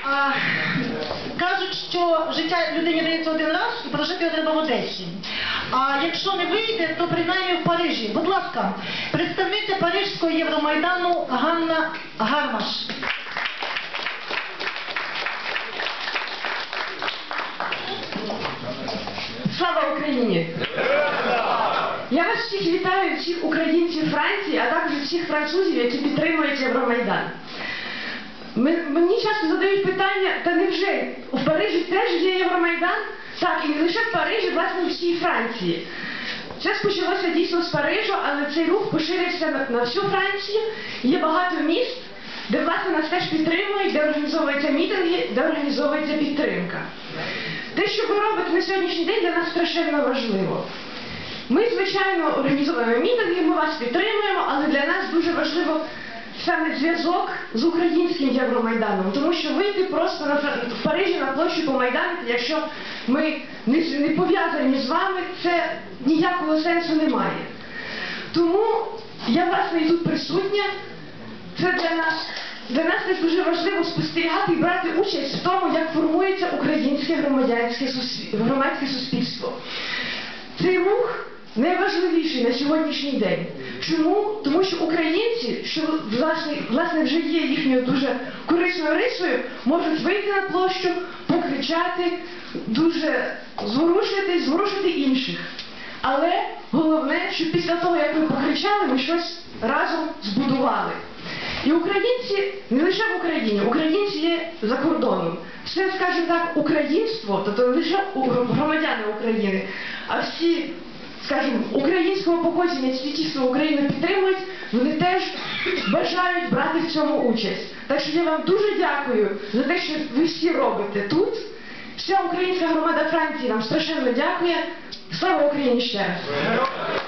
Кажуть, що життя людині дається один раз і прожити його треба в Одесі. А якщо не вийде, то принаймні в Парижі. Будь ласка, представниця Парижського Євромайдану Ганна Гармаш. Слава Україні! Я вас всіх вітаю, всіх українців Франції, а також всіх французів, які підтримують Євромайдан. Мені часто задають питання, та невже в Парижі теж є Євромайдан? Так, і не лише в Парижі, власне, в всій Франції. Це почалося дійсно з Парижу, але цей рух поширився на всю Францію. Є багато міст, де, власне, нас теж підтримують, де організовуються мітинги, де організовується підтримка. Те, що ви робите на сьогоднішній день, для нас страшенно важливо. Ми, звичайно, організовуємо мітинги, ми вас підтримуємо, але для нас дуже важливо саме зв'язок з українським Євромайданом. Тому що вийти просто в Парижі на площу помайданити, якщо ми не пов'язані з вами, це ніякого сенсу немає. Тому я, власне, і тут присутня. Це для нас теж дуже важливо спостерігати і брати участь в тому, як формується українське громадське суспільство. Цей рух найважливіший на сьогоднішній день. Чому? Тому що українці, що власне вже є їхньою дуже корисною рисою, можуть вийти на площу, покричати, дуже зворушити інших. Але головне, що після того, як ви покричали, ми щось разом збудували. І українці не лише в Україні, українці є за кордоном. Все, скажімо так, українство, тобто не лише громадяни України, а всі, скажімо, українського походження, які тісно Україну підтримують, вони теж бажають брати в цьому участь. Так що я вам дуже дякую за те, що ви всі робите тут. Вся українська громада Франції нам страшенно дякує. Слава Україні ще раз!